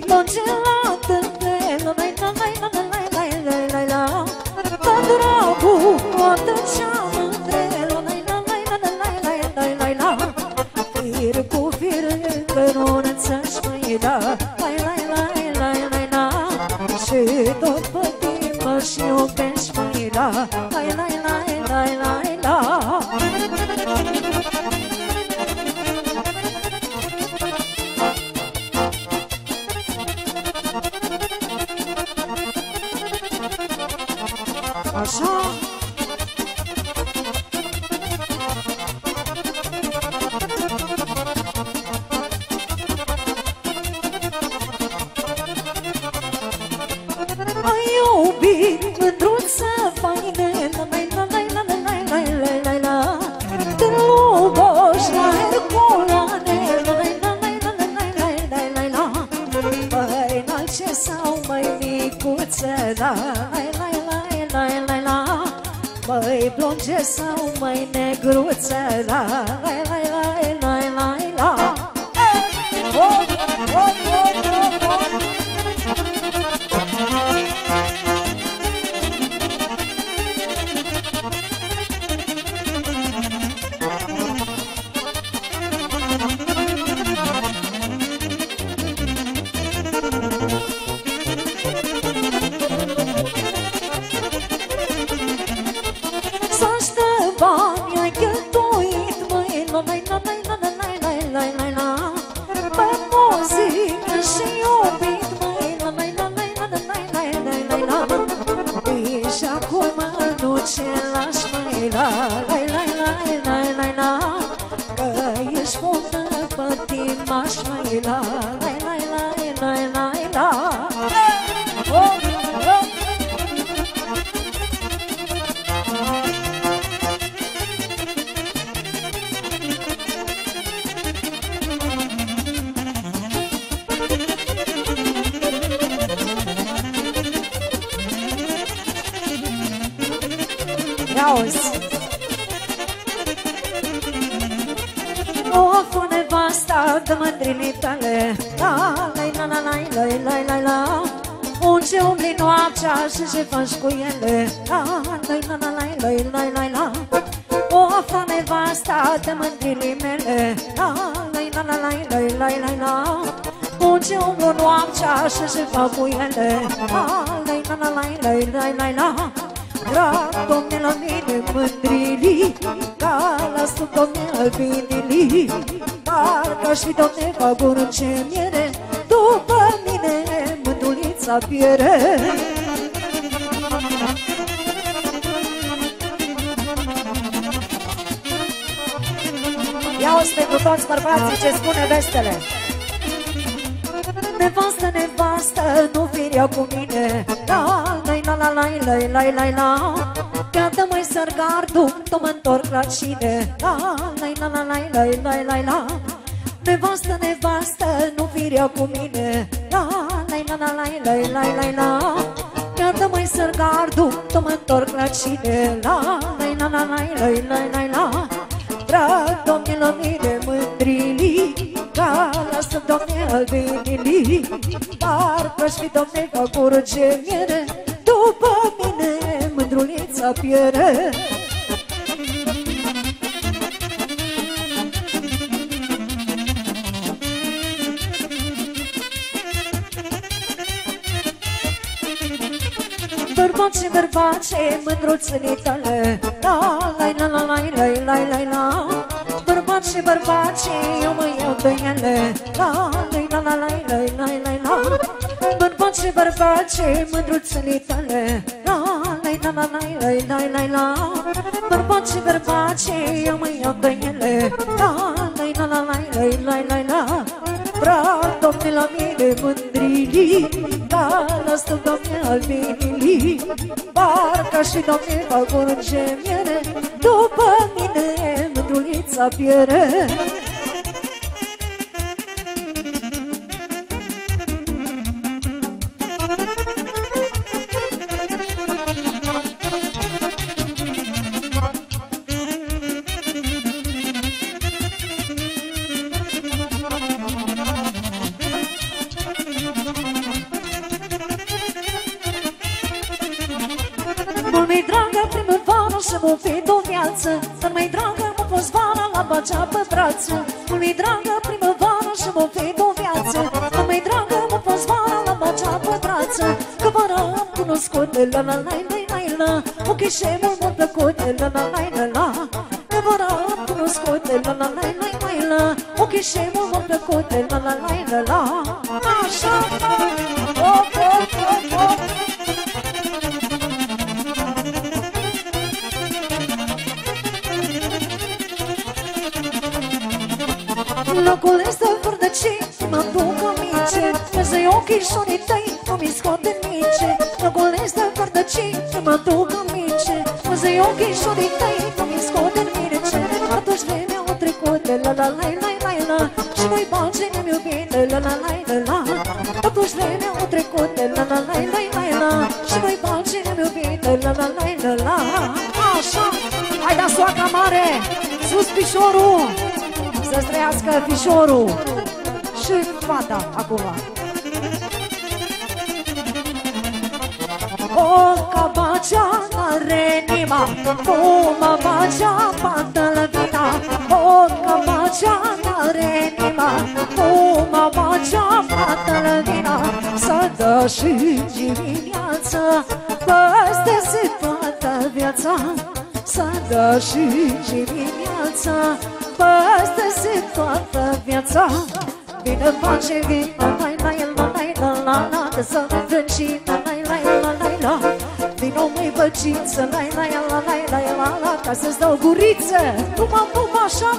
Plonge la tâmpel, la pe dragul o tăcea mândrel, la fir cu fir încă nu-ți-aș mai da, la și tot pe mă și iubești mai da, la așa. Ai iubit mândruță faine, te luboși la Herculane, mai înalce sau mai micuță, mai blonge sau mai negruță, bani ai cheltuit, măi, pe muzică și iubit, măi, și acum nu ce lași, măi, că ești bună pătimaș, măi, auzi. O afu nevasta de mândrinii tale, la unde umbli noaptea și ce faci cu ele, la o afu nevasta de mândrinii mele, la unde umblu noaptea și ce fac cu ele, la drag, Domne, la mine mândrilii, ca la sub, Domne, albinilii, parcă-aș fi, Domne, ca gurânce miere, după mine mândulița piere. Ia-o-ți pentru toți bărbații ce spune vestele. Nevastă, nevastă, nu firea cu mine, la gata mai sărgardu, tu mă-ntorc la cine, la nevastă, nevastă, nu firea cu mine, la gata mai sărgardu, tu mă-ntorc la cine, la drag, Domne, la mine mândrilii, ca lasă, Domne, albinilii, parcă-aș fi, Domne, ca curge miere, după mine mândrulița piere. Bărbace, bărbace, mândruțele tale, la bărbace, bărbace, eu mă iau de ele, bărbace, bărbace, mândruțele tale, bărbace, bărbace, eu mă iau de ele, drag, Domne, la mine mândrilii, ca lasă, Domne, albinilii, parcă-aș fi, Domne, ca gurânce miere, după mine mândrulița piere. Mult-mi dragă primăvara și m-o fi o viață, dar mai dragă m-a fost vara la Bacea pe brață. Mult-mi dragă primăvara și m-o fi o viață, dar mai dragă m-a fost vara la Bacea pe brață. Că vara am cunoscut la la la la la la, ochișe mult plăcut la la la la la. Că vara am cunoscut la la la la la la, ochișe mult plăcut la la la la la. Așa, op, op, op, op. Locul este vârdăcit, mă duc amice, vezi ochișorii tăi, nu mi scoate nici. Locul este vârdăcit, mă duc amice, vezi ochișorii tăi, nu mi scoate nici. Atunci vremea a trecut, la la la la la la, și noi bagi ne-am iubit, la la la la la. Atunci vremea a trecut, la la la la la la, și noi bagi ne-am iubit, la la la la la. Așa, hai da soacra mare, sus pișorul! Să-ți trăiască fișorul și fata acum. O, ca Bacea n-are nima, Fuma Bacea, pată-l vina. O, ca Bacea n-are nima, Fuma Bacea, pată-l vina. Să dă și dimineața, păste-se toată viața. Să dă și dimineața, păste-se toată viața. Vină pace, vină la la la la la la, că să ne drăgim la la la la la. Vină măi băciță, la la la la la la la, ca să-ți dau guriță. Puma, puma, așa,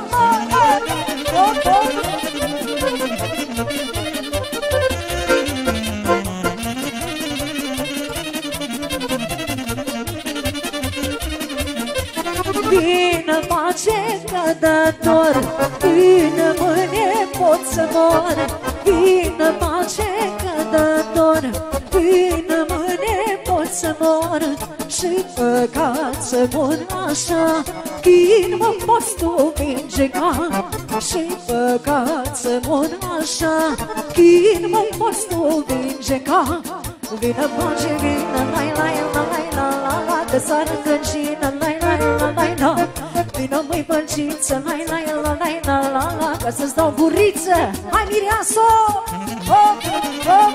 vină pace cădător, vină mâine pot să mor. Vină pace cădător, vină mâine pot să mor. Și păcat să mor așa, când mă poți tu vindeca. Și păcat să mor așa, când mă poți tu vindeca. Vină pace, vină la la la la la la, că s-ar încălcină la la la la la. Vină măi bălciță, la la la la la la la, ca să-ți dau guriță. Hai mireasă! Hop, hop!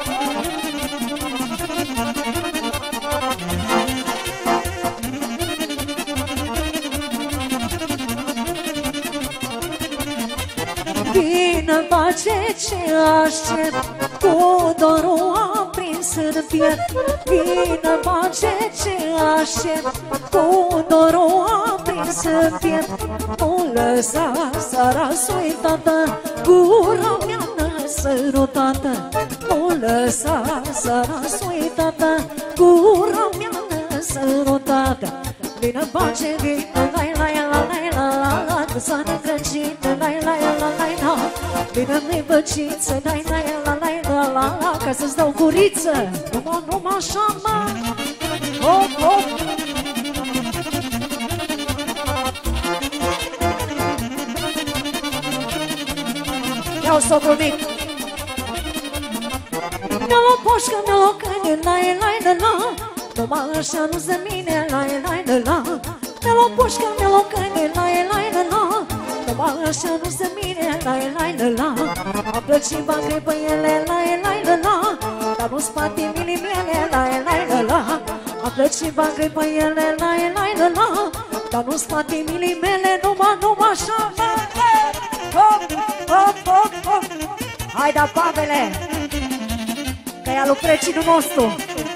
Vină pace ce aștept, cu dorul aprins în piept. Vină pace ce aștept, cu dorul aprins în piept. Nu lăsa sara suitată, gura mea nesărutată. Nu lăsa sara suitată, gura mea nesărutată. Vină pace, vină la la la la la la la, că s-a negrăcit, la la la la la. Vină măi băciță, la la la la la la la, ca să-ți dau guriță. Numai așa, mă! Hop, hop! Ia-o socru mic! Mi-a luat poșcă, mi-a luat câine, la la la la. Numai așa nu se mine, la la la la. Mi-a luat poșcă, mi-a luat câine, la la la la. Numai așa nu se mine, la la la la. Am plăcit bani pe ele, la la la la. Dar nu spate milimele, la la la la. Am plăcit bani pe ele, la la la la. Dar nu spate milimele, numai așa. Hop, hop, hop, hop. Hai da, Pavele, că e alu precinul nostru.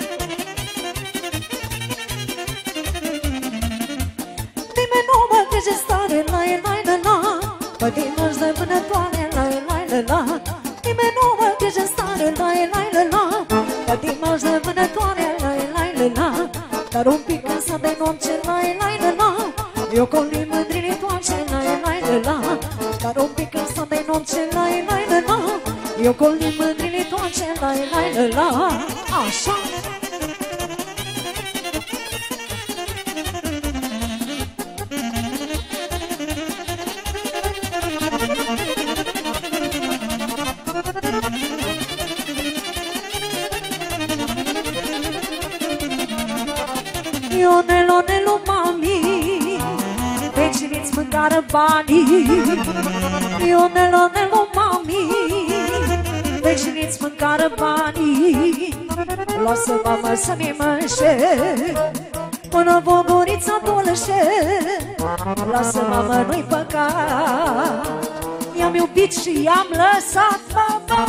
Nimeni nu mă trece stare, la la la la. Pădimă-și de vânătoare, la la la la. Nimeni nu mă trece stare, la la la la. Pădimă-și de vânătoare, la la la la. Dar un pic însă de noapte, la la la la. Eu coli mândrini toace, la la la la. Dar un pic însă de noapte, la la la la. Eu coli mândrini toace, la la la la. Așa! Ionelo, nelo, mami, veciniți mâncară banii. Ionelo, nelo, mami, veciniți mâncară banii. Lasă mamă să-mi mânșe până Vogorița dolășe. Lasă mamă, nu-i păcat, i-am iubit și i-am lăsat, mamă.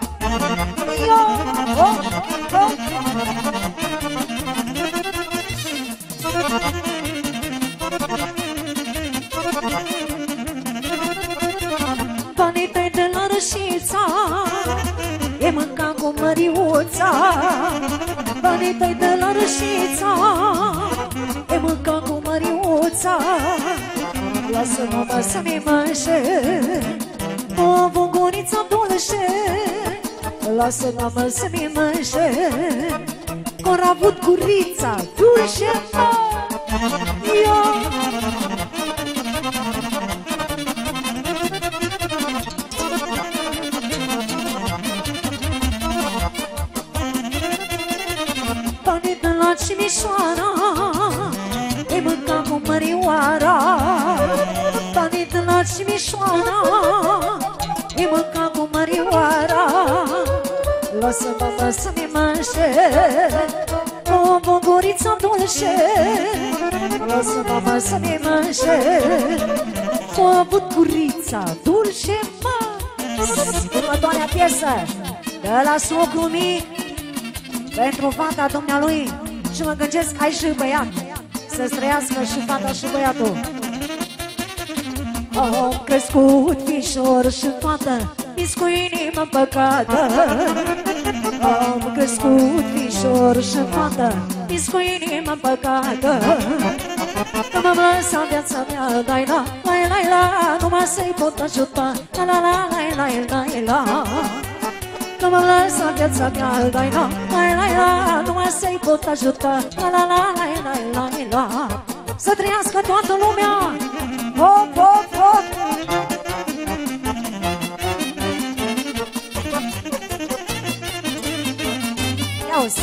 Banii tăi de la Rășița e mânca cu măriuța. Banii tăi de la Rășița e mânca cu măriuța. Lasă mama să-mi mânșe o Vogorița dolășe. Lasă mama să-mi mânșe că-or avut gurița dulce, mă. Banii de la Cimișoara e mânca cu mărioara. Banii de la Cimișoara e mânca cu mărioara. Lasă mama să-mi mânșe o Vogorița dolce. Lasă mama să-mi mânșe că-a avut gurița dulce, mă. Următoarea piesă de la socru mic pentru fata dumnealui. Și mă gândesc, ai și băiat, să-ți trăiască și fata și băiatul. Am crescut fișor și fată, mis cu inima păcată. Am crescut fișor și fată, mis cu inima păcată. Că m-am lăsat viața mea, la-i-la, la-i-la, numai să-i pot ajuta, la-la-la, la-i-la. Că m-am lăsat viața mea, la-i-la, la-i-la, numai să-i pot ajuta, la-la-la, la-i-la. Să trăiască toată lumea, hop, hop, hop. Ia-uzi.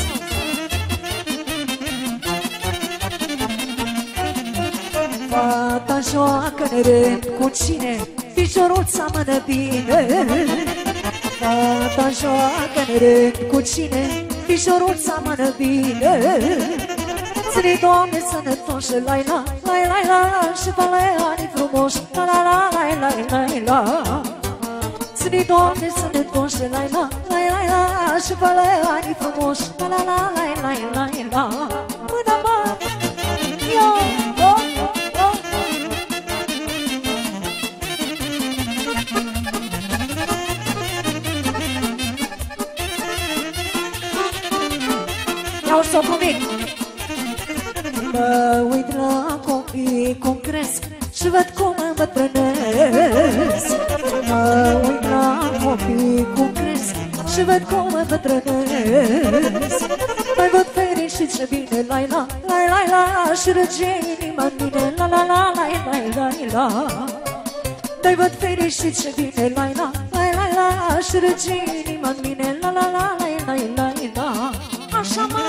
Fata joacă-ne rând cu cine, fișorul seamănă bine. Fata joacă-ne rând cu cine, fișorul seamănă bine. Ține-i, Doamne, sănătoși, la-i-la, la-i-la, și fă-le ani frumoși, la-la-la, la-i-la. Ține-i, Doamne, sănătoși, la-i-la, la-i-la, și fă-le ani frumoși, la-la-la, la-i-la. Mâna, mă, eu, iau socru mic. Mă uit la copii cum cresc și văd cum îmbătrânesc. Mă uit la copii cum cresc și văd cum îmbătrânesc. Mai văd fericit și bine, la-i-la, la-i-la, și râge inima-n mine, la-la-la, la-i-la. Mai văd fericit și bine, la-i-la, la-i-la, și râge inima-n mine, la-la-la, la-i-la. Așa, mă.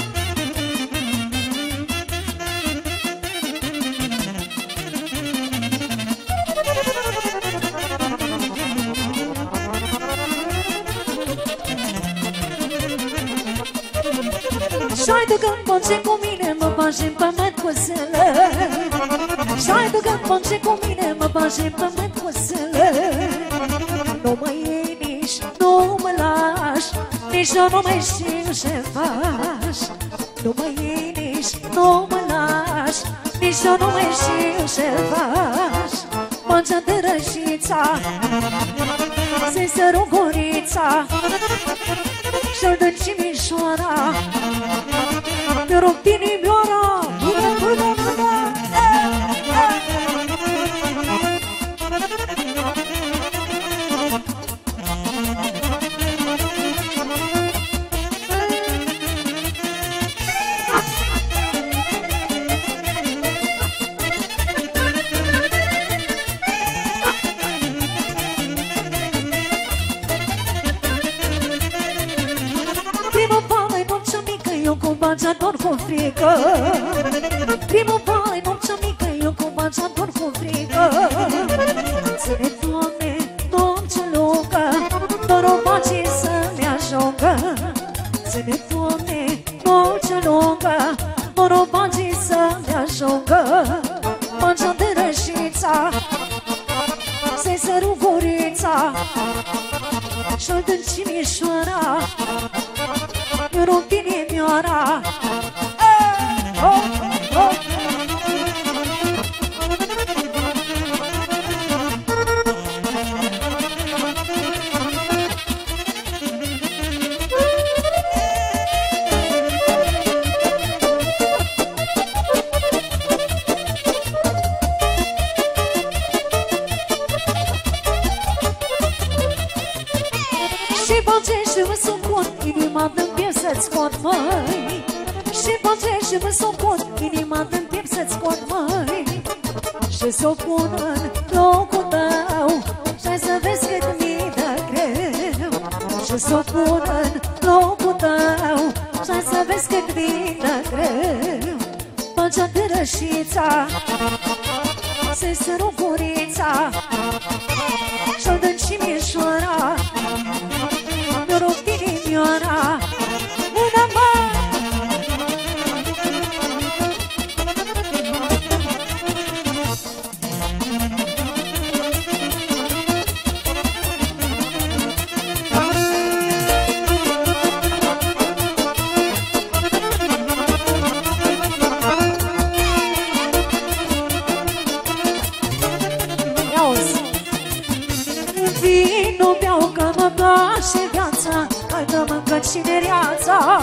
Și-ai de când ponce cu mine, mă bagi în pământ cu zâle. Și-ai de când ponce cu mine, mă bagi în pământ cu zâle. Nu mă iei nici, nu mă lași, nici eu nu mai știu ce faci. Nu mă iei nici, nu mă lași, nici eu nu mai știu ce faci. Mangea de Rășița, se sără gurița, și-l dă Cimișoara. Te rog, inimioara, mână. Bagiator cu frică, frică. Primăvară, noaptea mică, eu cu bacea dor cu frică. Ține, Doamne, noaptea lungă, norobacii să-mi ajungă. Ține, Doamne, noaptea lungă, norobacii să-mi ajungă. Bacea de rășița, să-i săru gurița, și-o dă-n cimișoara, eu rog inimioara. Și-mă socot, inima dă-n piept să-ți scot, măi. Și face și mă socot, inima dă-n piept să-ți scot, măi. Și s-o pun în locul tău, și-ai să vezi cât mi dă greu. Și s-o pun în locul tău, și-ai să vezi cât mi dă greu. Pacea de rășița, să-i săru gurița, și-o dă-n cimișoara, mi-o rog inimioara. Mână-mă! Vino beau că mă place viața, hai că mâncă cinereața.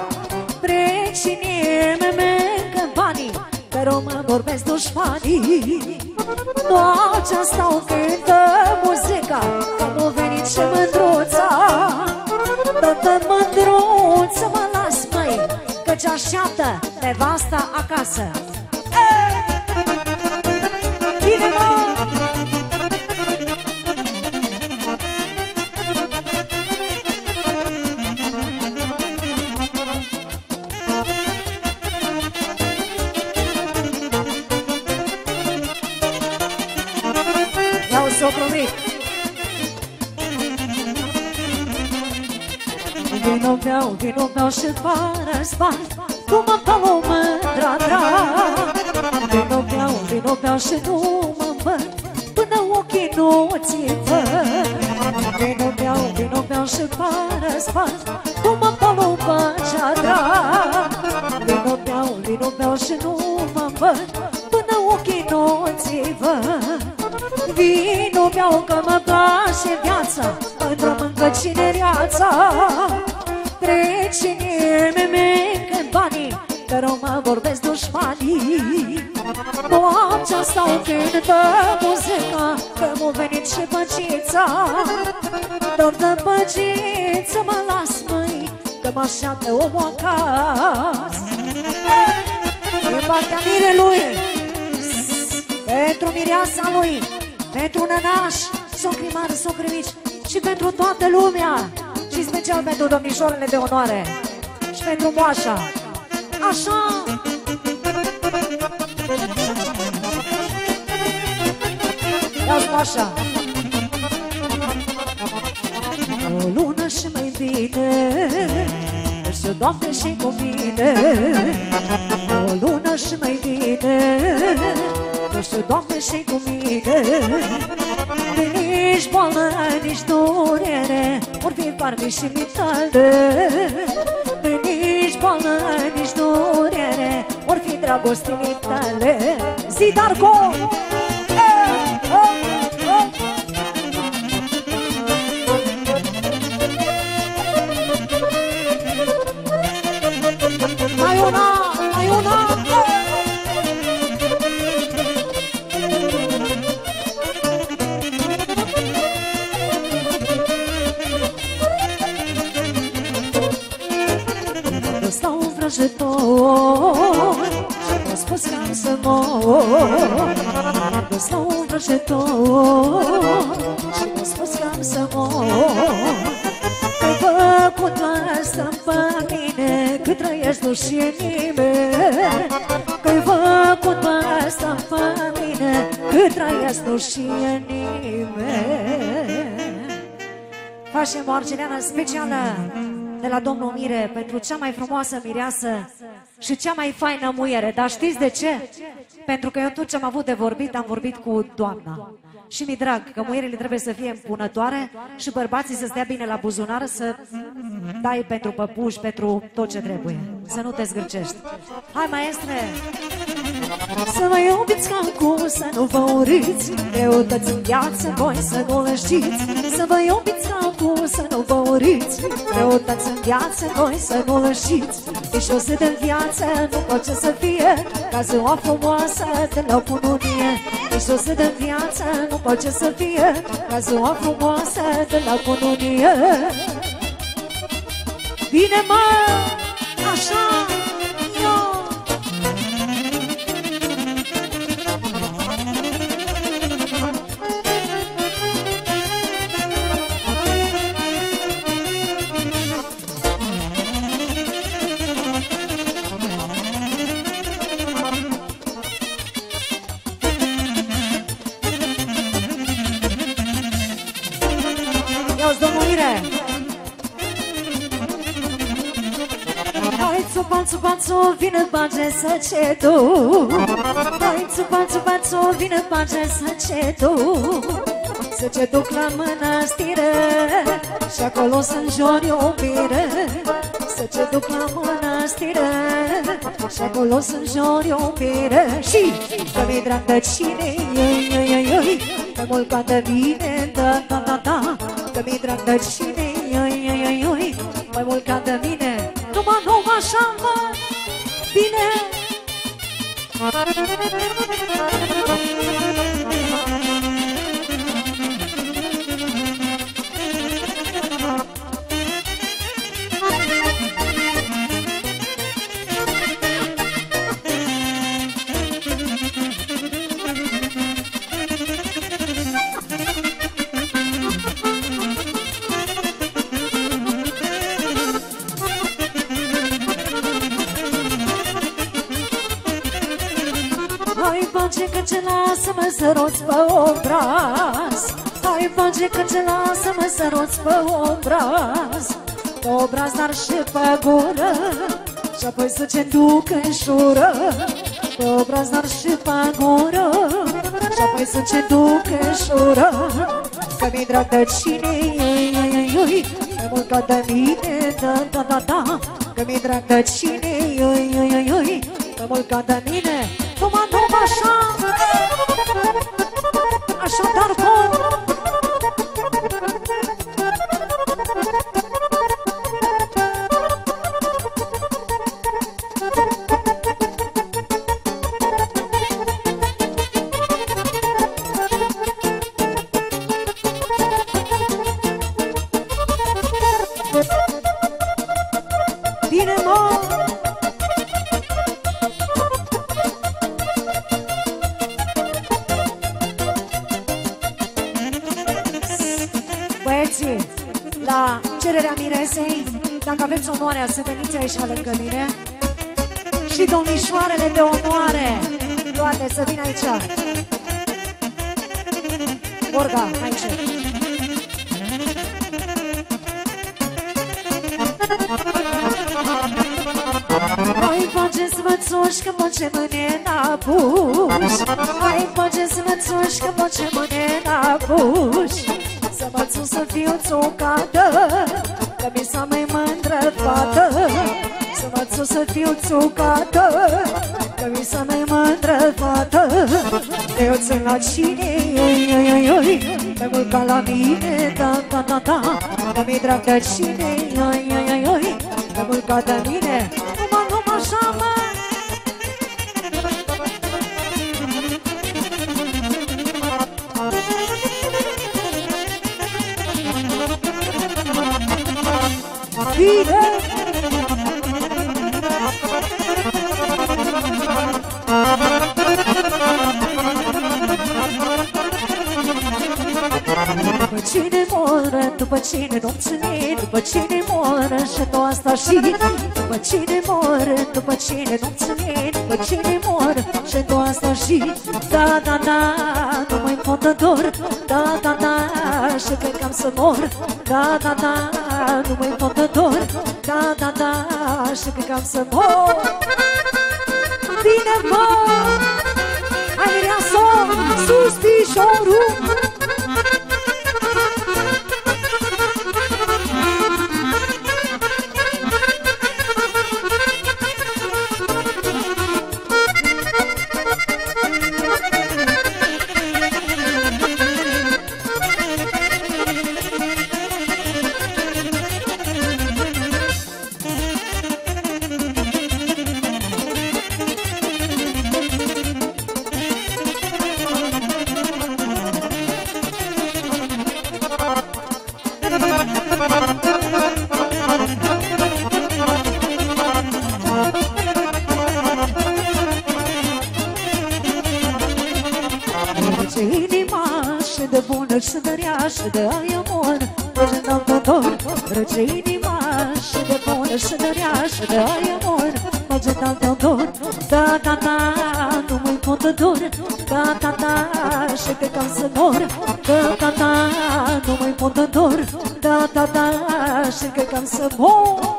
Precinii me mâncă banii, că mă vorbesc dușmanii. Noaptea stau cântă muzica, că m-a venit și mândruța. Tată mândruță mă las, măi, căci așteaptă nevasta acasă. Bine, mă! Vino beau și fără span, cum mă pau mândra-dra. Vino beau și nu mă văd, până ochii nu ți văd. Vino beau și fără span, cum mă pau mândra-dra. Vino beau și nu mă văd, până ochii nu ți văd. Vino beau că mă place viața, într-o mâncă cinereața. Precinii me mâncă banii, că mă vorbesc dușmanii. Noaptea stau cântă muzica, că m-a venit și păcița. Dor de păciță mă las, măi, că mă așteaptă omul acasă. Din partea mirelui, pentru mireasa lui, pentru nănaș, socri mari, socri mici, și pentru toată lumea, și special pentru domnișoarele de onoare și pentru moașa. Așa! Ia-ți moașa! O lună și mai bine, și Doamne și cu mine. O lună și mai bine, și Doamne și cu mine. Nici boală, nici durere, ori fi parmi și mitale. Nici boală, nici durere, ori fi dragostii mitale. Zi, Darko! Mai una, mai una! Stau vrăjitor și mi-a spus că am să mor. Stau vrăjitor și mi-a spus că am să mor. Că-i făcut lasă-mi pe mine cât trăiesc ești rușine nimeni, că-i făcut pe asta pe mine, cât trăiesc rușine nimeni. Facem o argeleană specială de la domnul Mire pentru cea mai frumoasă mireasă și cea mai faină muiere. Dar știți de ce? Pentru că eu tot ce am avut de vorbit, am vorbit cu doamna. Și mi drag că muierile trebuie să fie împunătoare și bărbații să stea bine la buzunar, să dai pentru păpuși, pentru tot ce trebuie. Să nu te zgârcești. Hai, maestre! Să vă iubiți ca acum, să nu vă uriți, greutăți în viață, voi să nu le știți. Să vă iubiți ca acum, să nu vă uriți, greutăți în viață, voi să nu le știți. Ești o zi de viață, nu pot ce să fie, ca ziua frumoasă de la cununie. Ești o zi de viață, nu pot ce să fie, ca ziua frumoasă de la cununie. Bine, mă! Așa! Ia-ți, domnul Mire! Hai, țupa-țupa-țu, vină bage săcetul. Hai, țupa-țupa-țu, vină bage săcetul. Să ce duc la mănăstire și acolo să-mi jur iubire. Să ce duc la mănăstire și acolo să-mi jur iubire. Și că mi-e drag de cine, mai mult ca de mine, da, da, da, da. Că mi-e drag de cine, mai mult ca de mine. Nu așa, mă, bine. Hai, bage că ce lasă-mă să roți pe obraz. Hai, bage că ce lasă-mă să roți pe obraz. Pe obraz, dar și pe gură, și apoi să ce duc în șură. Pe obraz, dar și pe gură, și apoi să ce duc în șură. Că mi-i drag de cine, mai mult ca de mine, da, da, da, da. Că mi-i drag de cine, mai mult ca de mine. Numai așa, așadar bun. Bine, mă! Băieții, la cererea miresei, dacă aveți onoarea să veniți aici lângă mine, și domnișoarele de onoare, toate să vină aici. Borga, aici. Hai, faceți-vă țuși că mă ce mâne n-apuși. Hai, faceți-vă țuși că mă ce mâne n-apuși. Să mă țu să fiu țucată, că mi s-a mai mândră fată. Să mă țu să fiu țucată, că mi s-a mai mândră fată. Eu țin la cine, mai mult ca la mine, da, da, da, da. Că mi-i drag de cine, mai mult ca de mine. Numai așa, mă! Bine! După cine moră, după cine nopține, după cine moră și tot asta și după cine mor, după cine nu-ți vin, după cine mor și tu asta și da, da, da, nu mai pot de dor, da, da, da, și cred că am să mor, da, da, da, nu mai pot de dor, da, da, da, și cred că am să mor. Bine, mă! Hai, mireasă, sus piciorul! Și de rea și de aia mor, și de dor, răce inima și de bună și de rea și de aia mor, și de dor, da, da, da, nu mai pot de dor, da, da, da, și cred că am să mor, da, da, da, nu mai pot de dor, da, da, da, și cred că am să mor.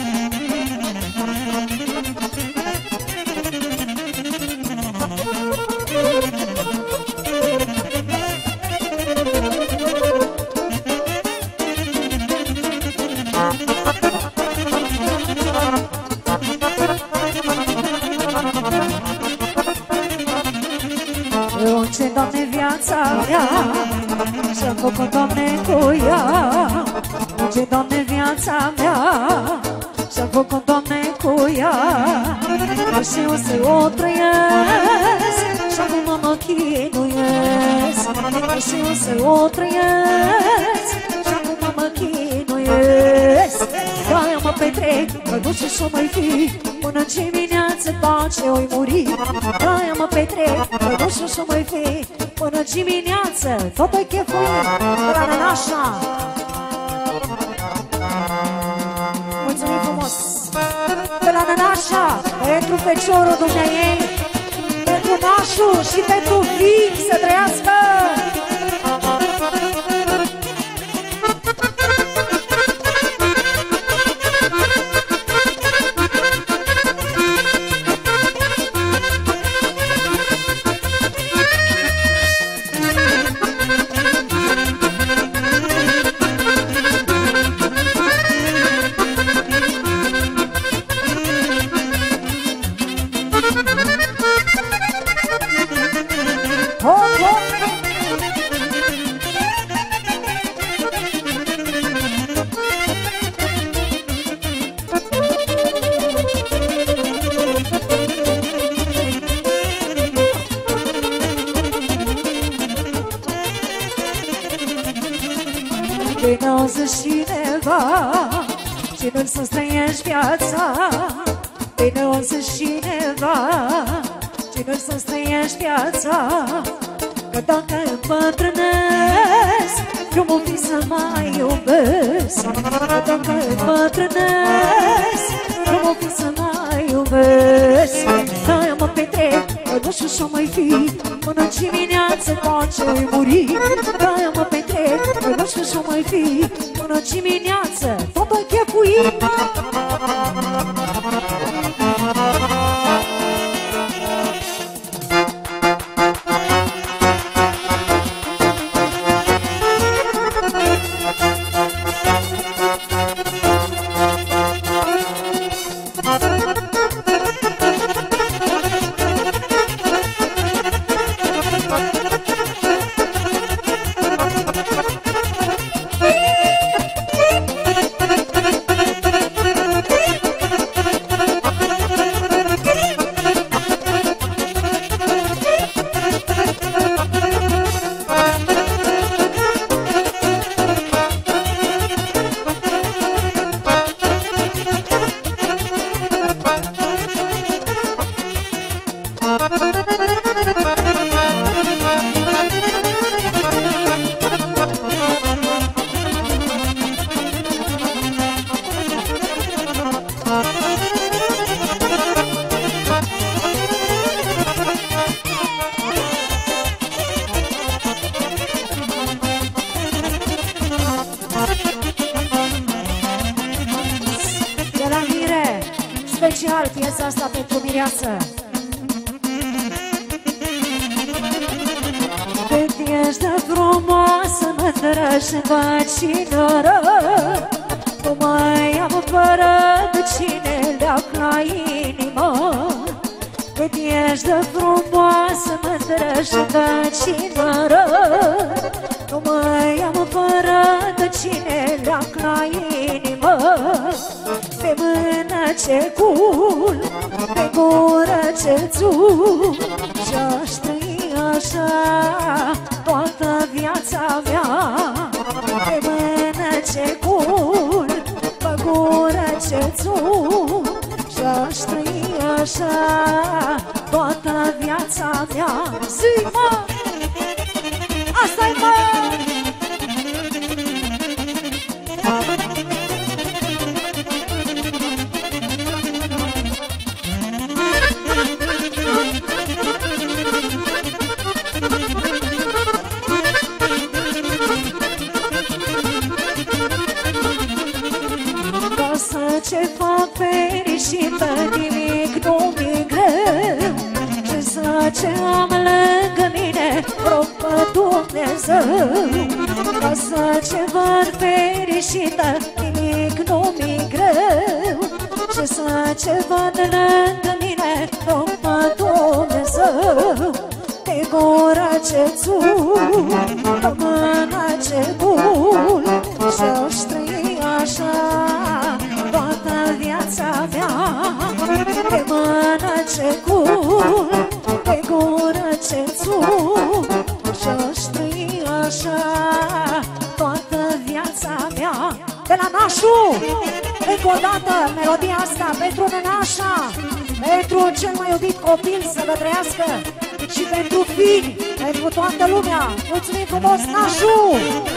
Doamne, viața mea și-am făcut, Doamne, cu ea. Ce, Doamne, viața mea și-am făcut, Doamne, cu ea. Și eu să o trăiesc și acum mă chinuiesc. Și eu să o trăiesc și acum mă chinuiesc. De-aia mă petrec, că nu știu ce-o mai fi, până dimineață pace oi muri. De-aia mă petrec, că nu știu ce-o mai fi, până dimineață tot oi chefuit. De la Nănașa. Mulțumim frumos. De la Nănașa, pentru feciorul dumneaei, pentru nașul și pentru fii, să trăiască. Bine-auzi cineva, cine să-ți trăiești viața. Bine-auzi cineva, cine să-ți trăiești viața. Că dacă îmbătrânesc, eu mă fi să mai iubesc. Că dacă îmbătrânesc, eu mă fi să mai iubesc. De-aia mă petrec, că nu știu ce-o mai fi, până dimineață pace oi muri. De-aia mă petrec, că nu știu ce-o mai fi, până dimineață tot oi chefui. viață. Cât ești de frumoasă, mândră și văcinără, nu mai am fără de cine leac la inimă. Cât ești de frumoasă, mândră și văcinără, nu mai am fără de cine leac la inimă. Pe mână ce cul, pe gură ce țu, și-aș trăi așa toată viața mea. Pe mână ce cul, pe gură ce țu, și-aș trăi așa toată viața mea. Zi, mă! Asta-i, mă! Ce fac fericită, nimic nu mi-e greu, și să ce am lângă mine rog pe Dumnezeu. Ca să ce văd fericită, nimic nu mi-e greu, și să ce văd lângă mine rog pe Dumnezeu. Pe gura ce țul, pe mâna ce bul, și-aș trăi așa toată viața mea. Pe mână ce cul, pe gură ce țul, și-aș trăi așa toată viața mea. De la Nașu, încă o dată melodia asta pentru Nenașa, pentru cel mai iubit copil să vă trăiască, și pentru fini, pentru toată lumea. Mulțumim frumos, Nașu!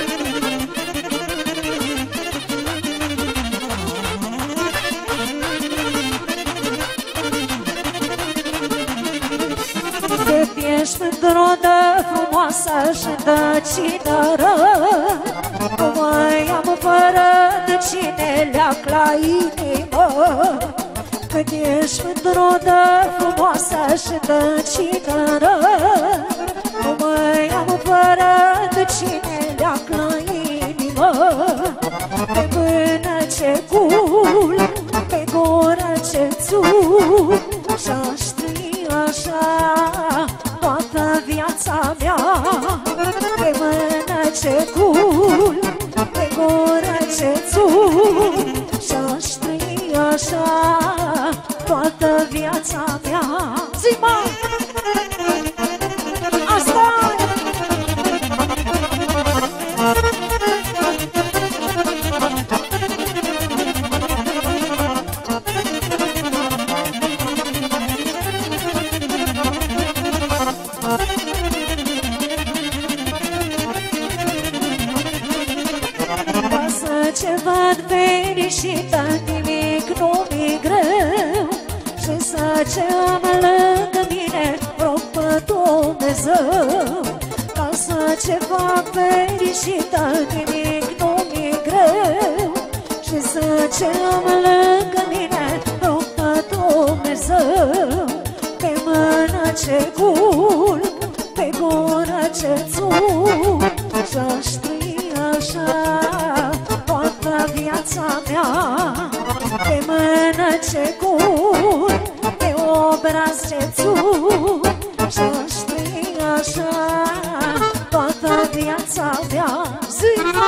Cât ești mândră de frumoasă și de cinără, nu mai am fără de cine leac la inimă. Cât ești mândră de frumoasă și de cinără, nu mai am fără de cine leac la inimă. Pe mână ce cul, pe gură ce țul, și-aș trăi așa toată viața mea. Pe mână ce cul, pe gură ce țul, și-aș trăi așa toată viața mea. Zi-mă! Asta-i! Ce văd fericită, nimic nu mi-e greu, și să ce am lângă mine rog pe Dumnezeu. Ca să ce fac fericită, nimic nu mi-e greu, și să ce am lângă mine rog pe Dumnezeu. Pe mână ce cul, pe gură ce țul, și-aș trăi așa toată viața mea. Pe mână ce cul, pe obraz ce țul, și-aș trăi așa toată viața mea. Zi-mă!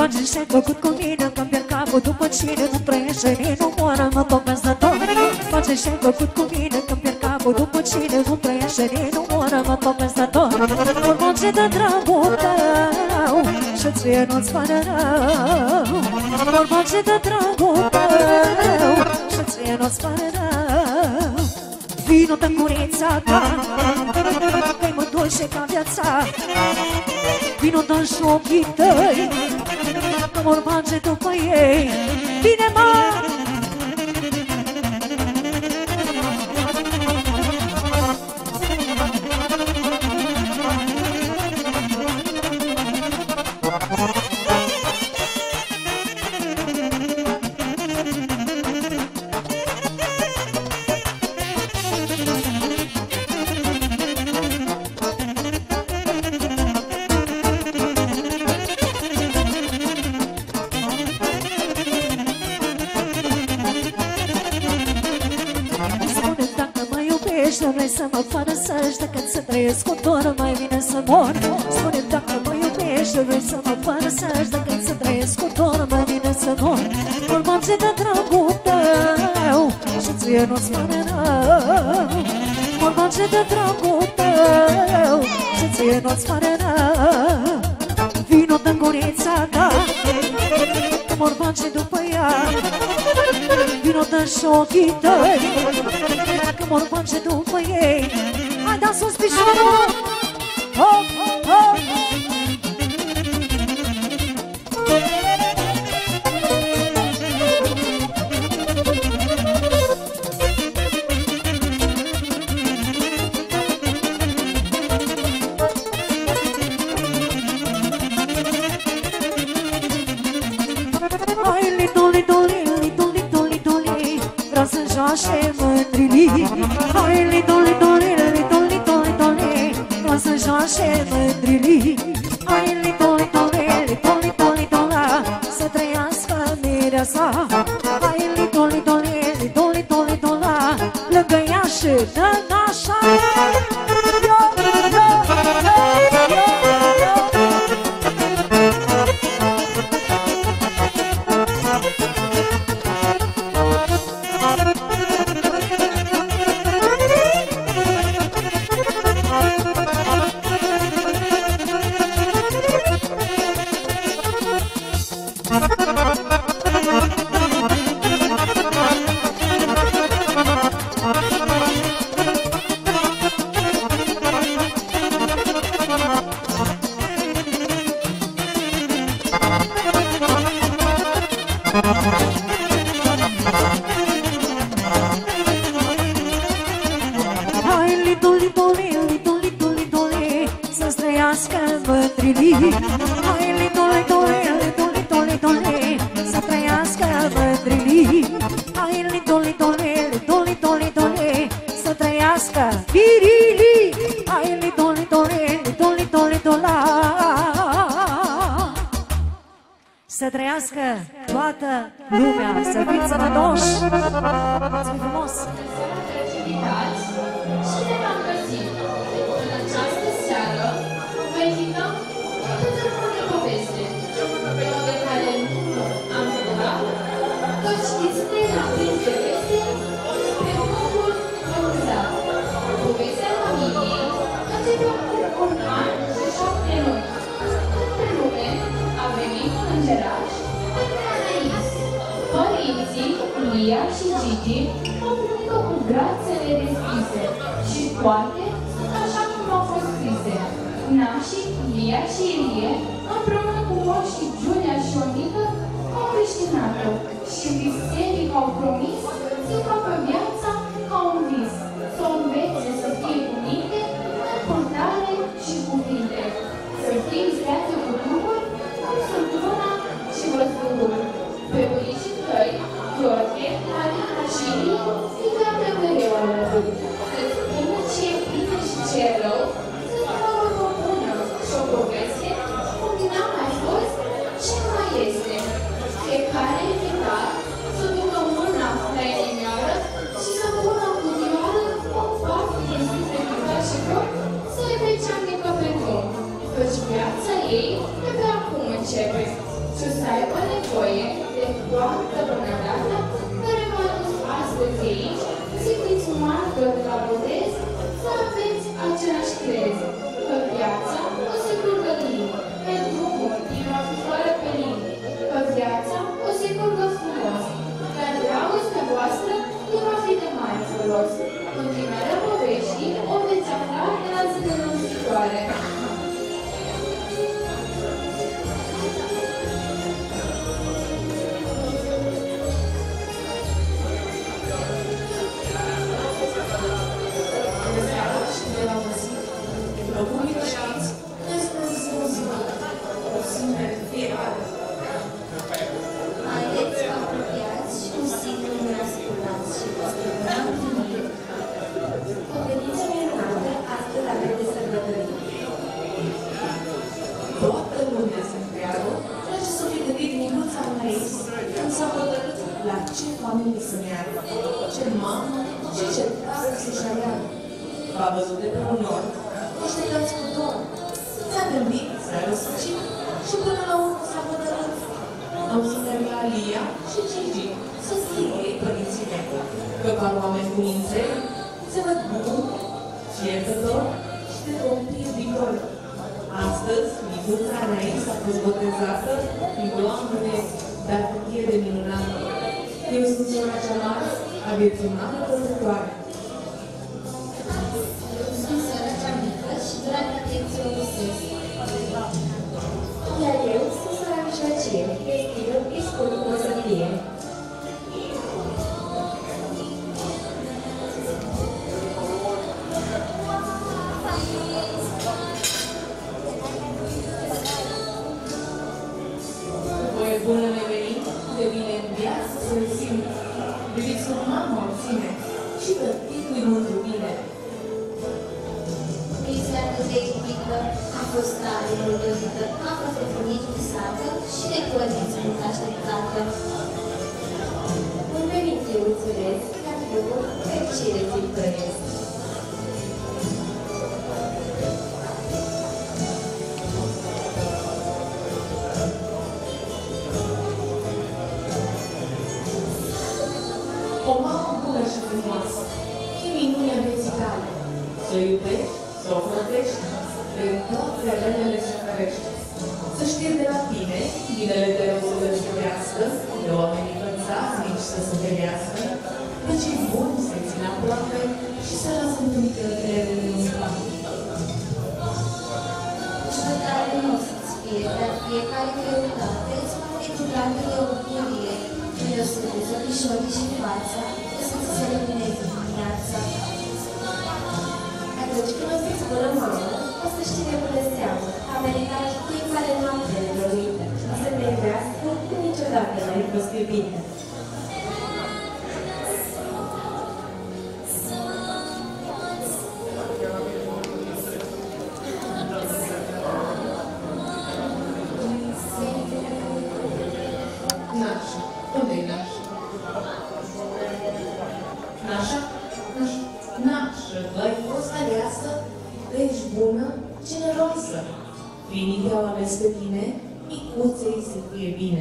Mormage și-ai făcut cu mine că-mi pierd capul după cine nu trăiește, nu moară, mă tot peste tot. Mormage și-ai făcut cu mine că-mi pierd capul după cine nu trăiește, nu moară, mă tot peste tot. Mormage de dragul tău și ție nu-ți pare rău. Mormage de dragul tău și ție nu-ți pare rău. Vino de curița ta, că-i mă dulce ca viața. Vino de-n ochii tăi, că mor bage după ei. Vine, mă! Vrei să mă părăsești decât să trăiesc cu dor, mai bine să mor. Spune dacă mă iubești, vrei să mă părăsești decât să trăiesc cu dor, mai bine să mor. Mormage de dragul tău și ție nu-ți pare rău. Mormage de dragul tău și ție nu-ți pare rău. Vino de-n gurița ta, că mor bage după ea. Vino de-și ochii tăi, că mor bage după ei. Hai, da sus picioarul! Hop, hop, hop! Hai, liduli, duli, liduli, duli, duli, vreau să joace mândrilii. Hai, liduli, duli, liduli, duli, duli, vreau să joace mândrilii. Hai, liduli, duli, liduli, duli, dula, să trăiască mireasa. Hai, liduli, duli, liduli, duli, dula, lângă ea și dă nașa. Să trăiască toată lumea, să fiți sănătoși! Mulțumim frumos! Și ne-am găsit în această seară, vă invităm într-o bună poveste, de care am rugat, că știți de la printre veste pe Focul Lăuzat. Povestea familiei începe cu un an și 7 luni. Între lume a venit un îngeraș între Anais. Părinții, Lia și Gigi, au venit cu brațele deschise și toate sunt așa cum au fost scrise. Nașii, Lia și Ilie, împreună cu moșii Giulia și Onica, au creștinat-o și viserii au promis să facă viața ca un vis, să o învețe să fie cu minte, în purtare și cuvinte, să fie viseate cu Duhul, cum sunt una și văzduhul. Pe bunicii tăi, Gheorghe, Marina și Ilie, îi doamne mereu alături, să spună ce e bine și ce e rău, să facă o bună și o poveste, cum n-a mai fost și nu mai este. Fiecare invitat să ducă mâna la inimioară și să pună în cutioară o parte din și o să aibă nevoie de toată bunătatea care m-a dus astăzi aici, să fiți martori de la botez, să aveți același crez, că viața o să curgă lin, pe drumul din va fi fără pelin, că viața o să curgă frumos, dar dragostea voastră nu va fi de mare folos. Continuarea poveștii o veți afla de la zilele următoare. Haideți, apropiați și cu sigur ne ascultați și vă stăpânați întâlniri. O vedință minunată, astăzi avem de sărbătorit. Toată lumea se întreabă, place să fi gândit micuța Anais când s-a hotărât la ce familie să meargă, ce mamă și ce tată să-și aleagă. V-a văzut de pe un nord, așteptați cu dor. S-a gândit, s-a răsucit și până la urmă s-a hotărât. Am să merg la Lia și Gigi să strigă ei părinții mei, că par oameni cuminței, se văd bun, fiertător și de copii iubitori. Astăzi, micuța Anais a fost botezată, Doamne, dar cât e de minunată. Eu sunt sora cea mare a vieții mare protectoare. Sunt sora cea mică și dragă vieții o găsesc. Iar eu sunt sora mijlocie, Cristina, îi spun cum o să fie. Voie bună nevenit, de bine în viață să-l simt. Priviți cum mama o ține și tăticul-i mândru bine. Viața atât de iubită, a fost tare murdărită, a fost de bunici visată și de părinți mult așteptată. Bun venit, eu înțeles, iar eu fericire ți-l trăiesc. O mamă bună și frumoasă, ce minunea vieții tale. Să o iubești, să o plătești, de toate relele să ferești. Să știi de la tine, binele de rău să dăștească, de oamenii pățarnici să se ferească, de cei buni să-i țină aproape și să lasă întâlnirile în spate. Judecare nu o să-ți fie, dar fiecare greutate îți va fi dublată de o bucurie. Când o să vezi ochișorii și fața, o să-ți se lumineze viața. Atunci când o să-ți spună mamă, o să știi de bună seamă. A meritat fiecare noapte nedorită, să te iubească cum niciodată n-ai fost iubită. Nașa, unde-i Nașa? Nașa? Nașa, ai fost aleasă, că ești bună, generoasă. Finii te-au ales pe tine, micuței să fie bine.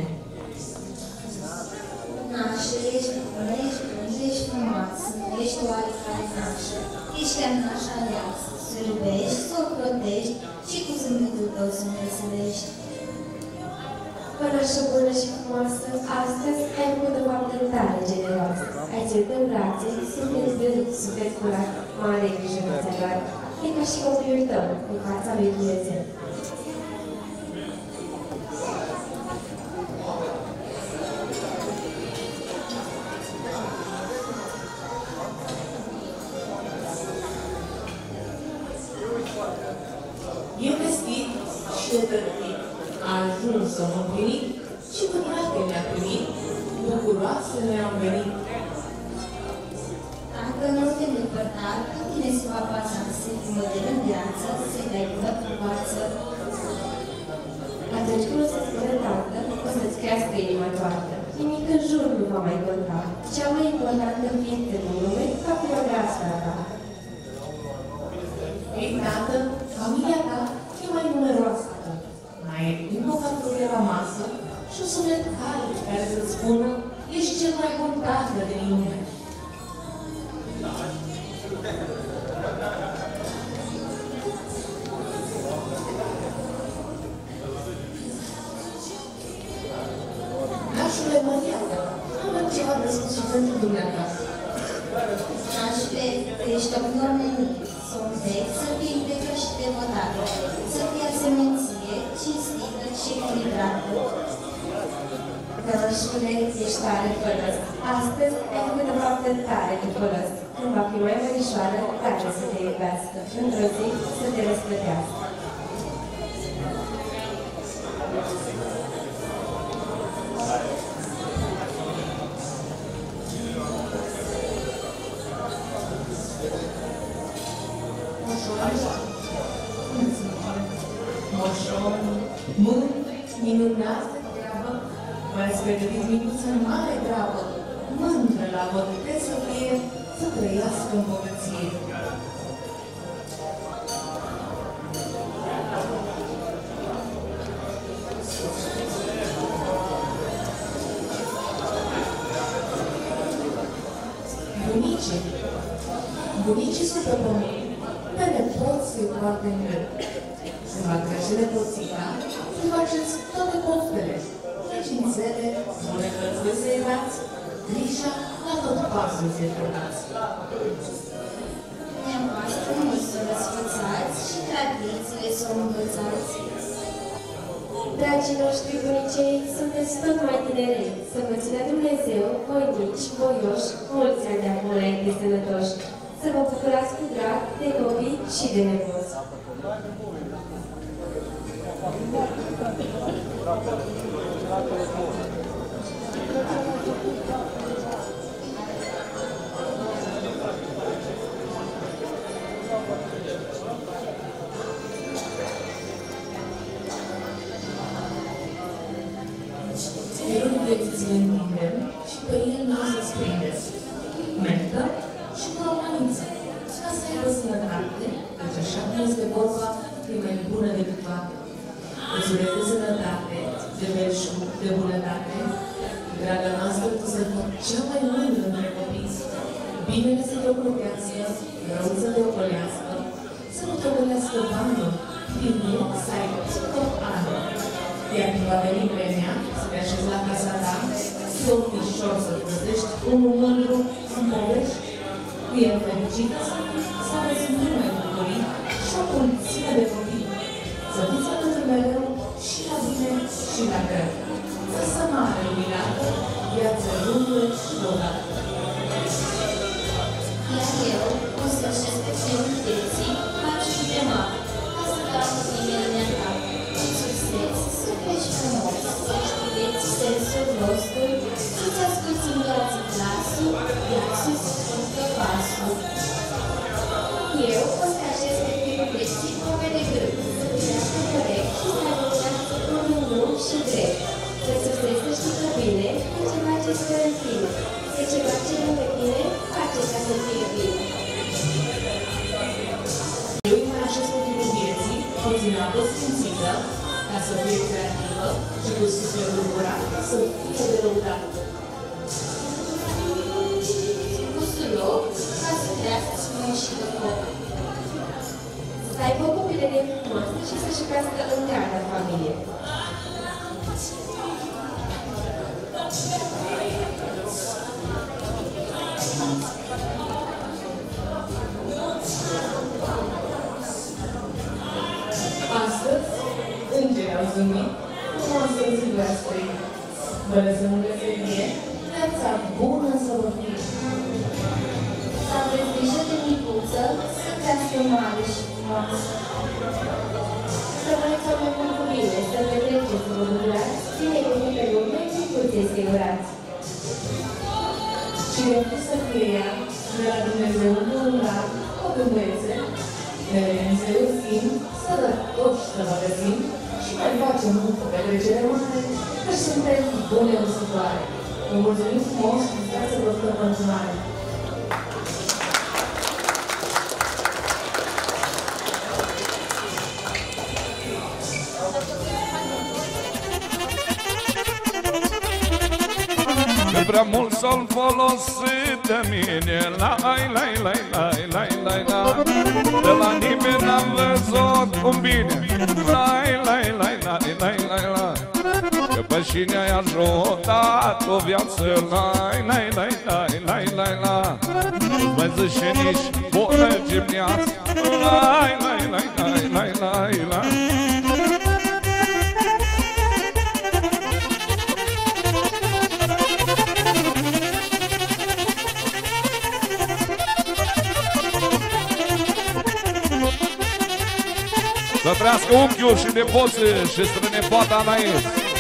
Nașă, ești bună, ești bună, ești frumoasă, ești oarecare nașă. Ești a nașa aleasă, să o iubești, să o protești și cu zâmbetul tău să ne veselești. Părășă bună și frumoasă, astăzi ai avut o faptă tare generoasă. Ai ținut în brațe, sunteți blând, sunteți curat, mare grijă că ți-ai luat. E ca și copilul tău, în fața lui Dumnezeu. E vestit și e tărtit, a ajuns să mă împlinit și cu dragă ne-a primit, bucuroase ne-am venit. Dacă nu te îndepărta, cu tine se va pasa, să fii model în viață, să-i dai bună frumoasă. Atunci când o să-ți spună tată, o să-ți crească inima toată. Nimic în jur nu va mai conta. Cea mai importantă ființă din lume va fi o drească ta. Ei, tată, familia ta e mai numeroasă. Mai e încă o farfurie la masă, și un suflet cald care să-ți spună ești cel mai bun tată din lume. Nașule Mariana, am ceva de spus și pentru dumneavoastră. Nașule, ești om normenit, sunt vechi, să fii integră și devotată, să fii asemenție, cinstită și echilibrată. Nașule, ești tare fălăs. Astăzi ai făcut o faptă tare de fălăs. Când va fi mai mărișoară, gata să te iubească. Într-o zi să te răsplătească. Moșon, mândri, minunați de treabă, v-ați pregătit micuță în mare treabă, mândră la vot de să fie, să trăiască în bogăție. Bunicii sunt pe pământ, pe nepoți se poartă în rând. Se va crește nepoțica, să faceți toate poftele, recințele, bunătăți de săirați, grija la tot pasul se trădați. Dumneavoastră nu să răsfățați și tradițiile să o învățați. Dragii noștri bunicei, sunteți tot mai tinerei. Să vă țină Dumnezeu, voinici, voioși, mulți ani de acum înainte sănătoși. Să vă bucurați cu drag de copii și de nepoți. Cerul vieții întindem și pe el nu se sprindeți. Mentă și normaliță, ca să aibă sănătate, căci așa nu este vorba că e mai bună decât toate. Îți urez de sănătate, de belșug, de bunătate, draga noastră, tu să fii cea mai mândră între copii. Binele să te ocrotească, rău să te ocolească, să nu te ocolească banul, din el să ai tot anul. Iar când va veni vremea să te așezi la casa ta, să o ușor să-ți găsești unul mândru în povești, cu el fericită, să aveți mult mai bucurii și o mulțime de copii. Să fiți alături mereu și la bine și la greu. Să mare luminată, viață lungă și bogată. Iar eu o să-și respectez vieții, faci și de mare, ca să dau binele mea ta. În succes, să crești frumos, să știi vieții sensul nostru, să-ți asculti în viață glasul, iar sus să pasul. Eu o să așez pe firul vieții pomene grâu, să primească corect și să aducească unul lung și drept. Să-ți să știi că bine, e ceva ce stă în tine. E ceva ce nu pe tine, face ca să fie bine. Eu îi așez pe firul vieții, puțin apă sfințită, ca să fie creativă și cu sufletul curat, să fie de lăudat. Gustul loc, ca să crească frumos și de foc. Să aibă o copilărie frumoasă și să-și crească întreaga familie. Astăzi, îngerii au zâmbit, frumoasă ziua a străit. Vă lăsăm în veselie, viața bună să vă fie. Să aveți grijă de micuță, să crească mare și frumoasă. Să vă examen cu bine, să petreceți, să vă bucurați, ține copii pe lume și puteți să-i urați. Cine fi să fie ea, de la Dumnezeu încununat, o gânduiețe, ne înțelegim, sănătoși să vă găsim și mai facem multă petrecere mare, că suntem bune usitoare. Vă mulțumim frumos și să vă stăm în continuare. prea mult s-o folosit de mine. Lai, lai, lai, lai, lai, lai, lai. De la nimeni n-am văzut un bine. Lai, lai, lai, lai, lai, lai, lai. Că pe cine ai ajutat o viață. Lai, lai, lai, lai, lai, lai, lai. Mai zice nici bună gimneață. Lai, lai, lai, lai, lai, lai, lai. Să trăiască unchiul și nepoții și strănepoata Anais.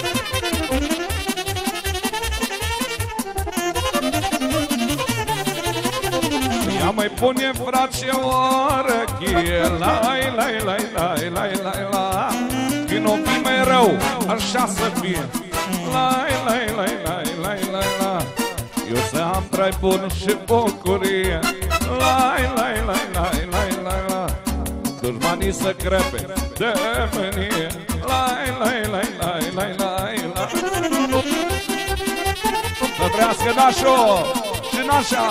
Ia mai pune frate o răchie. Lai, lai, lai, lai, lai, lai, lai. Când o fi mai rău, așa să fie. Lai, lai, lai, lai, lai, lai, lai. Eu să am trai bun și bucurie. Lai, lai, lai, lai, lai, lai, lai. Dușmanii să crepe de mânie. Lai, lai, lai, lai, lai, lai, lai. Să trăiască nașo și nașa.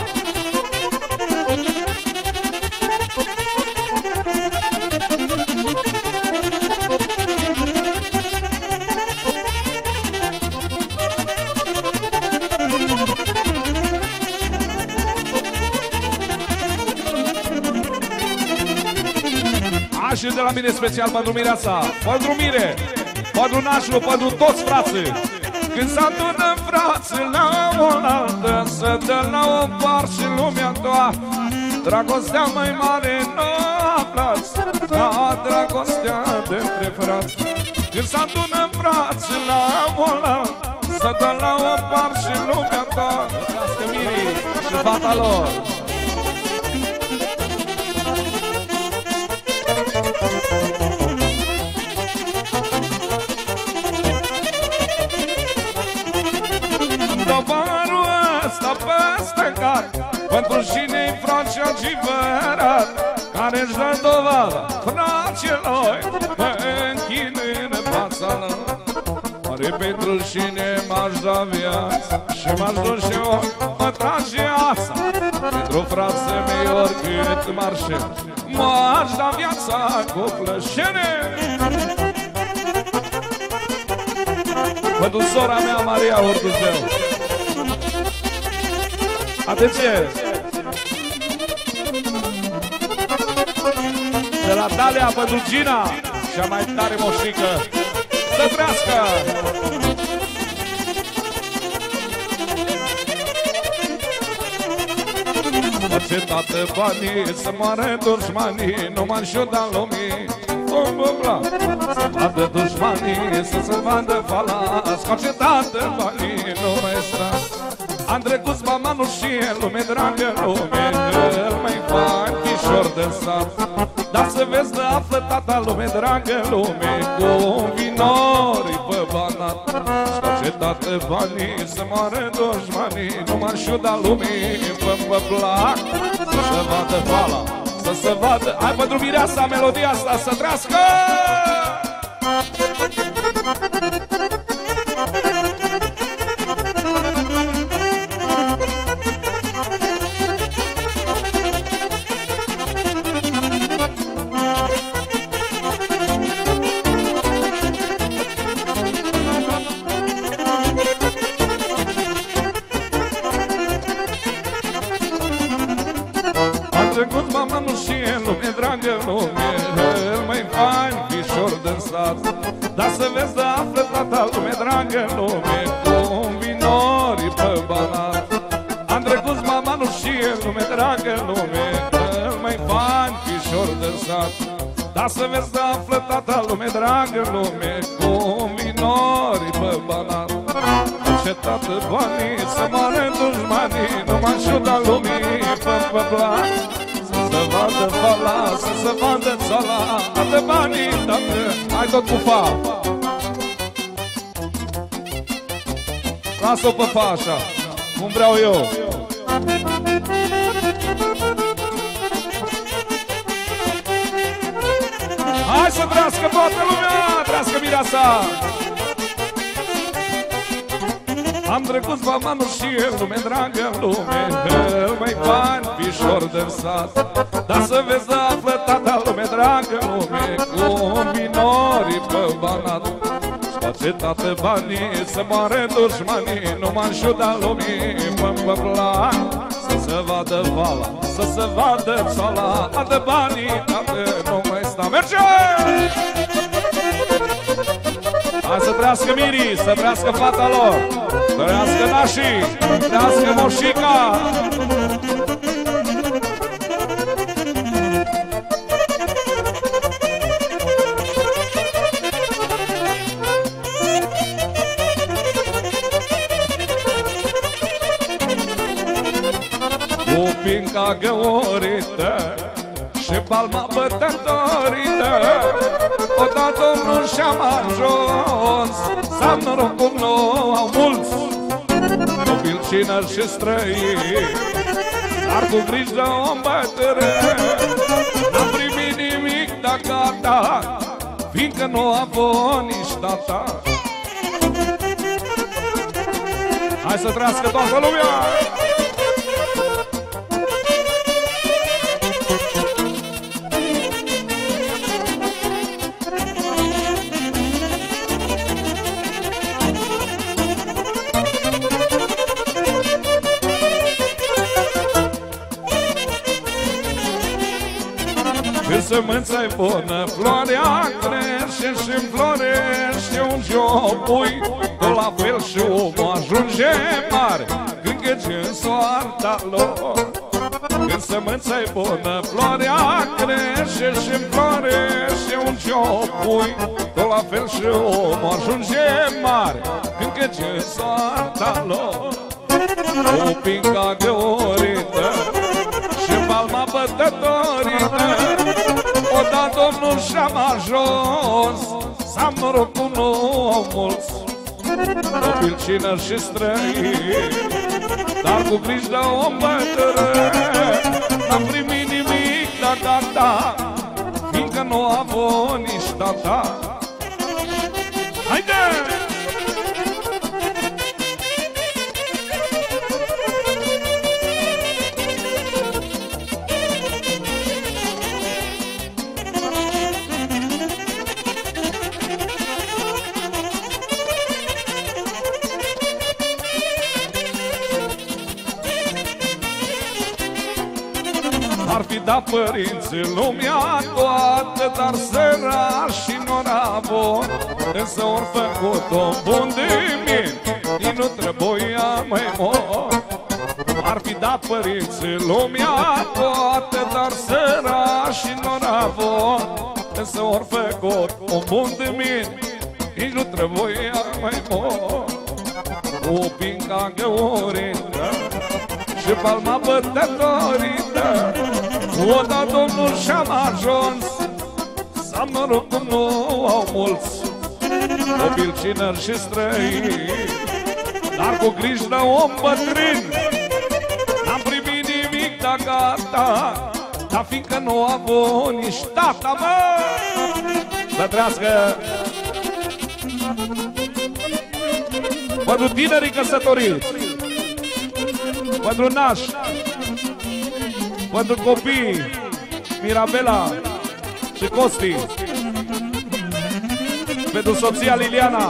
Și de la mine special pentru Mireasa, pentru mine, pentru nașul, pentru toți frații. Când s-adună frații la oaltă, să dă la o par și lumea toată. Dragostea mai mare nu aflați, ca dragostea dintre frați. Când s-adună frații la oaltă, să dă la o par și lumea toată. Trească Mirii și fata lor. Tovarul ăsta peste car, pentru cine-i fracea civărat, care-și dă dovada fracelor, mă închin în fața lor. Oare pentru cine m-aș da viața și m-aș duce ori mă trage ața. Pentru frații mei oricât marșe, m-aș da viața cu plăcere. Pentru sora mea Maria Orduzeu. Atenție! De la Dalia pentru Gina, cea mai tare moșnică. Să trească! Ce toate banii să moare dușmanii, nu m-aș da lumii. Să vadă dușmanii, să se vadă falați, ca ce toate banii nu mai stați. Am trecut spamanul și el, lume dragă, lume, îl mai fac fișor de sat. Dar să vezi de află tata, lume dragă, lume, cu vinorii pe banat. Ca ce toate banii să moare dușmanii, nu m-aș da lumii, pe plac, să se vadă fala. Să se vadă, hai pentru Mireasa, melodia asta să trească! Trecut mama nu și el, lume dragă, lume, el mai fain fișor din sat. Dar să vezi de află tata, lume dragă, lume, cu vinorii pe banat. Am trecut mama nu și el, lume dragă, lume, el mai fain fișor din sat. Dar să vezi de află tata, lume dragă, lume, cu vinorii pe banat. Ce tată banii să moare dușmanii, nu m-aș da lumii pe plac. Să se vadă fala, să se vadă țala, toate banii, toate, hai tot cu fa. Lasă-o pe fa așa, cum vreau eu. Hai să trească toată lumea, trească Mireasa. Am trecut vamanul și el, lume dragă lume, îl mai bani pișor de sat. Dar să vezi de află tata, lume dragă lume, cu minorii pe banat. Face tată banii să moare dușmanii, numai în șuda lumii pe plan. Să se vadă vala, să se vadă țala, adă banii, tată nu mai sta. Merge! Hai să trească mirii, să trească fata lor, trească nașii, trească moșica. Cu pinca găurită și palma bătătorită, odată domnul și-am ajuns, s-am norocul nou, au mulți copil, cineri și străini, dar cu griji de om bătrân. N-am primit nimic de gata, fiindcă nu a avut nici tata. Hai să trăiască toată lumea! Când sămânța-i bună, floarea crește și-mi florește un ciopui, tot la fel și omul ajunge mare când găci în soarta lor. Când sămânța-i bună, floarea crește și-mi florește un ciopui, tot la fel și omul ajunge mare când găci în soarta lor. O pinca găurită și palma bătătorită, odată domnul și-am ajuns, s-am norocul nou mulți copil, cineri și străini, dar cu griji de om bătrân. N-am primit nimic de gata, fiindcă nu a avut nici tata. Haide! Ar fi dat părinții lumea toată, dar sărașii n-or avut, însă ori făcut-o bun de mine, nu trebuia mai mult. Ar fi dat părinții lumea toată, dar sărașii n-or avut, însă ori făcut-o bun de mine, nu trebuia mai mult. O pinca găurită și palma bătătorită, odată domnul și-am ajuns, s-am norocul nou, au mulți copil, cineri și străini, dar cu griji de om bătrân. N-am primit nimic de gata, dar fiindcă nu a avut nici tata, mă! Să trească pentru tinerii căsătoriți, pentru nași, pentru copii, Mirabela și Costi, pentru soția Liliana,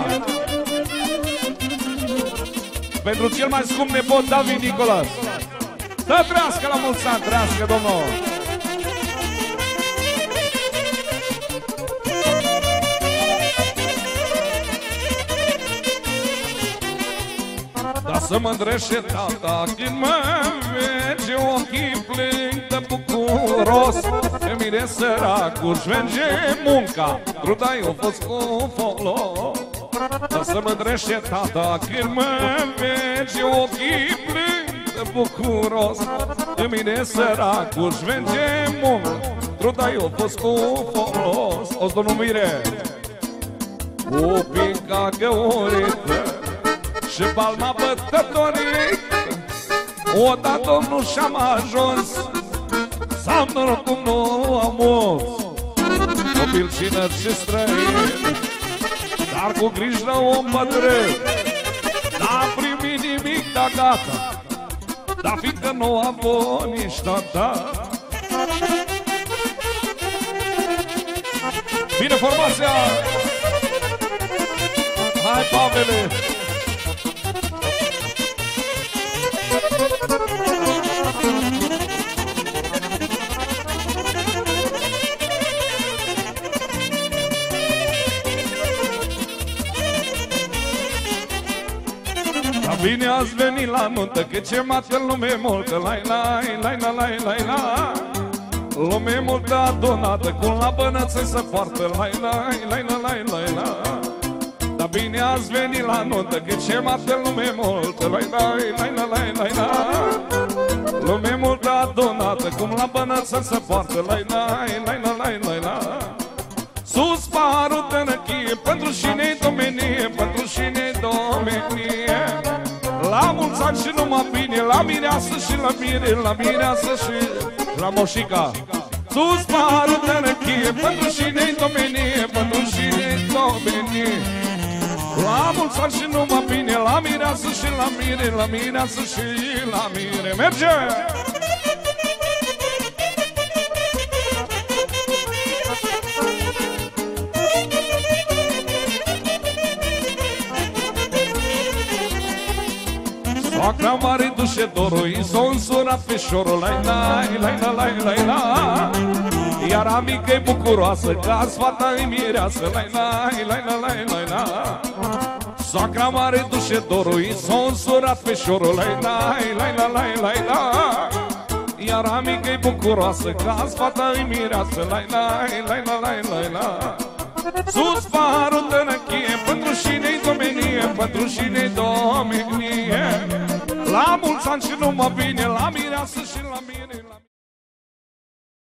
pentru cel mai scump nepot David Nicolas. Să trească la mulți ani, trească domnul! Dar să mă îndrește tata când mă vege, ochii plâng de bucuros, că mine săracul își venge munca, truda-i a fost cu folos. Dar să mă îndrește tata când mă vege, ochii plâng de bucuros, că mine săracul își venge munca, truda-i a fost cu folos. O-ți domnul Mire, cu pinca găurită și palma bătătorită, odată domnul și-am ajuns, s-am norocul nou, am mulți copil, cineri și străini, dar cu griji de om bătrân. N-am primit era gata, dar fiindcă nu a avut nici tata. Bine formația! Hai, Pavele! Bine ați venit la nuntă, că ce mată lume multă, lai, lai, lai, lai, lai, lai, lai. Lume multă adunată, cu la bănăță se poartă, lai, lai, lai, lai, lai, lai, lai. Dar bine ați venit la nuntă, că ce mată lume multă, lai, lai, lai, lai, lai, lai, lai. Lume multă adunată, cum la bănăță se poartă, lai, lai, lai, lai, lai, lai, lai. Sus parul tănăchie, pentru cine-i domenie, pentru cine-i domenie. La mulți ani și numai bine, la mireasă și la mire, la mireasă și la moșica. Sus parul tănăchie, pentru cine-i domenie, pentru cine-i domenie. La mulți ani și numai bine, la mireasă și la mire, la mireasă și la mire. Merge! Soacra mare duce dorul, i s-o însurat feșorul, lai, lai, lai, lai, lai, lai. Iar amică-i bucuroasă, că-azi fata-i mireasă, lai, lai, lai, lai, lai, lai. Soacra mare duce dorul, i s-o însurat feșorul, lai, lai, lai, lai, lai, lai. Iar amică-i bucuroasă, că-azi fata-i mireasă, lai, lai, lai, lai, lai, lai. Sus parul tănăchie, pentru cine-i domenie, pentru cine-i domenie. La mulți ani și numai bine, la mireasă și la mine.